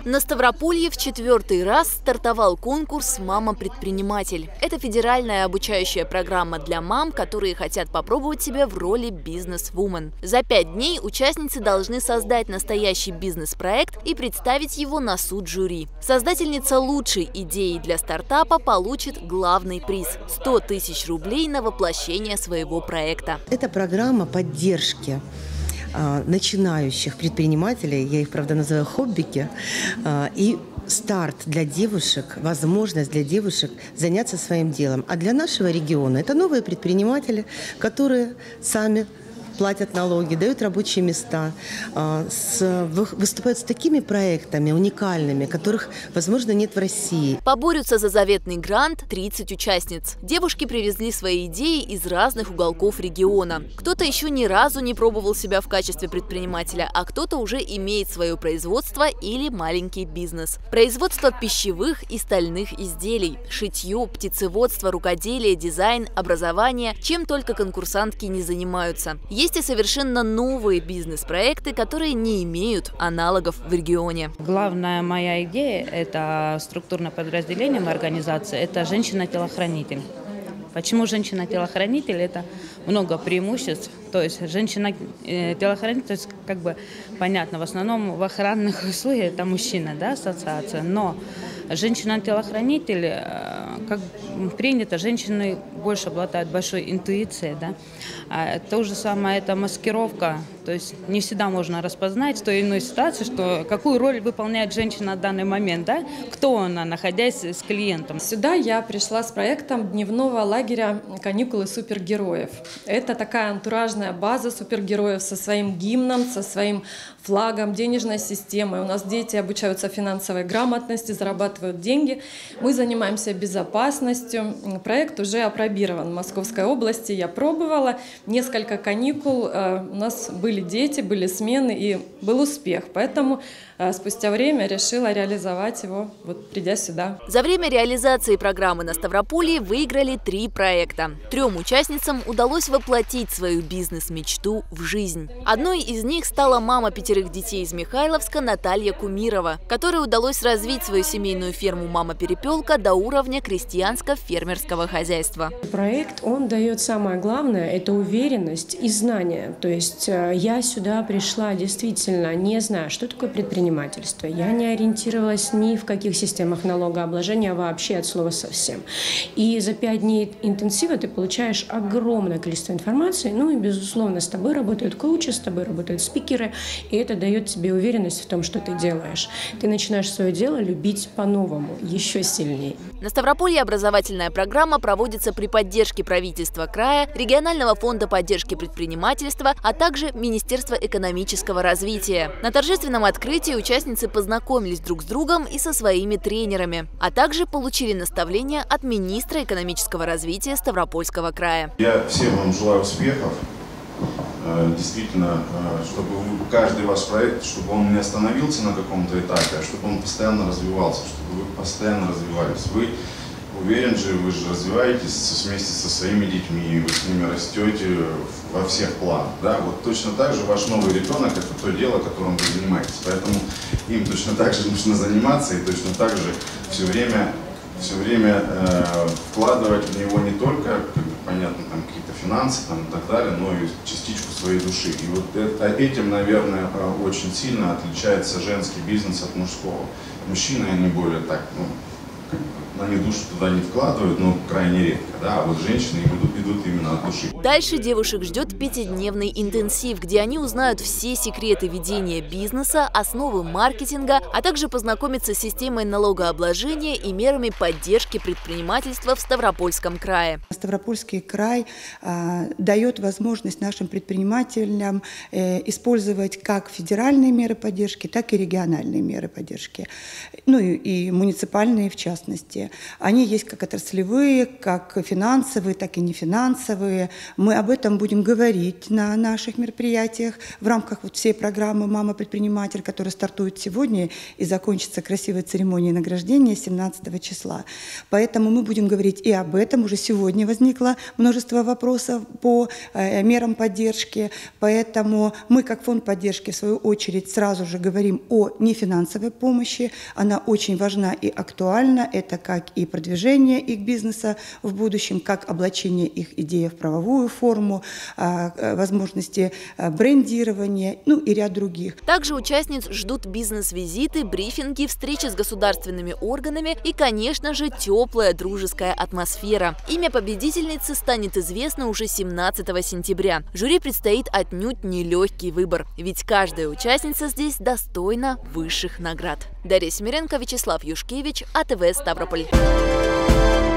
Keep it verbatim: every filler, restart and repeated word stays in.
На Ставрополье в четвертый раз стартовал конкурс «Мама-предприниматель». Это федеральная обучающая программа для мам, которые хотят попробовать себя в роли бизнес-вумен. За пять дней участницы должны создать настоящий бизнес-проект и представить его на суд жюри. Создательница лучшей идеи для стартапа получит главный приз – сто тысяч рублей на воплощение своего проекта. Это программа поддержки начинающих предпринимателей, я их, правда, называю хоббики, и старт для девушек, возможность для девушек заняться своим делом. А для нашего региона это новые предприниматели, которые сами платят налоги, дают рабочие места, выступают с такими проектами уникальными, которых, возможно, нет в России. Поборются за заветный грант тридцать участниц. Девушки привезли свои идеи из разных уголков региона. Кто-то еще ни разу не пробовал себя в качестве предпринимателя, а кто-то уже имеет свое производство или маленький бизнес. Производство пищевых и стальных изделий, шитье, птицеводство, рукоделие, дизайн, образование, чем только конкурсантки не занимаются. Есть и совершенно новые бизнес-проекты, которые не имеют аналогов в регионе. Главная моя идея – это структурное подразделение в организации, это женщина-телохранитель. Почему женщина-телохранитель? Это много преимуществ. То есть женщина-телохранитель, то есть как бы понятно, в основном в охранных условиях это мужчина, да, ассоциация. Но женщина-телохранитель, как принято, женщины больше обладают большой интуицией, да. А то же самое это маскировка. То есть не всегда можно распознать в той или иной ситуации, что какую роль выполняет женщина в данный момент, да, кто она, находясь с клиентом. Сюда я пришла с проектом дневного лагеря «Каникулы супергероев». Это такая антуражная база супергероев со своим гимном, со своим флагом, денежной системой. У нас дети обучаются финансовой грамотности, зарабатывают деньги. Мы занимаемся безопасностью. Проект уже апробирован в Московской области. Я пробовала несколько каникул. У нас были дети, были смены и был успех. Поэтому спустя время решила реализовать его, вот придя сюда. За время реализации программы на Ставрополье выиграли три проекта. Трем участницам удалось воплотить свою бизнес-мечту в жизнь. Одной из них стала мама пятерых детей из Михайловска Наталья Кумирова, которой удалось развить свою семейную ферму «Мама-перепелка» до уровня крестьянско-фермерского хозяйства. Проект, он дает самое главное – это уверенность и знания. То есть я сюда пришла действительно не зная, что такое предпринимательство. Я не ориентировалась ни в каких системах налогообложения, вообще от слова совсем. И за пять дней интенсива ты получаешь огромное количество информации. Ну и, безусловно, с тобой работают коучи, с тобой работают спикеры. И это дает тебе уверенность в том, что ты делаешь. Ты начинаешь свое дело любить по-новому, еще сильнее. На Ставрополье образовательная программа проводится при поддержке правительства края, регионального фонда поддержки предпринимательства, а также Министерства экономического развития. На торжественном открытии участницы познакомились друг с другом и со своими тренерами, а также получили наставления от министра экономического развития Ставропольского края. Я всем вам желаю успехов. Действительно, чтобы каждый ваш проект, чтобы он не остановился на каком-то этапе, а чтобы он постоянно развивался, чтобы вы постоянно развивались. Вы, уверен же, вы же развиваетесь вместе со своими детьми, вы с ними растете во всех планах. Да? Вот точно так же ваш новый ребенок – это то дело, которым вы занимаетесь. Поэтому им точно так же нужно заниматься и точно так же все время, все время э, вкладывать в него не только, как бы, понятно, там какие-то финансы там, и так далее, но и частичку своей души. И вот это, этим, наверное, очень сильно отличается женский бизнес от мужского. Мужчины, они более так, ну, они душу туда не вкладывают, но крайне редко, да, а вот женщины идут, идут именно от души. Дальше девушек ждет пятидневный интенсив, где они узнают все секреты ведения бизнеса, основы маркетинга, а также познакомятся с системой налогообложения и мерами поддержки предпринимательства в Ставропольском крае. Ставропольский край э, дает возможность нашим предпринимателям э, использовать как федеральные меры поддержки, так и региональные меры поддержки, ну и, и муниципальные в частности. мероприятия. Они есть как отраслевые, как финансовые, так и нефинансовые. Мы об этом будем говорить на наших мероприятиях в рамках вот всей программы «Мама-предприниматель», которая стартует сегодня и закончится красивой церемонией награждения семнадцатого числа. Поэтому мы будем говорить и об этом. Уже сегодня возникло множество вопросов по э, мерам поддержки. Поэтому мы, как фонд поддержки, в свою очередь, сразу же говорим о нефинансовой помощи. Она очень важна и актуальна. Это как и продвижение их бизнеса в будущем, как облачение их идеи в правовую форму, э, возможности э, брендирования, ну и ряд других. Также участниц ждут бизнес-визиты, брифинги, встречи с государственными органами и, конечно же, теплая дружеская атмосфера. Имя победительницы станет известно уже семнадцатого сентября. Жюри предстоит отнюдь нелегкий выбор, ведь каждая участница здесь достойна высших наград. Дарья Семеренко, Вячеслав Юшкевич, АТВ Ставрополь.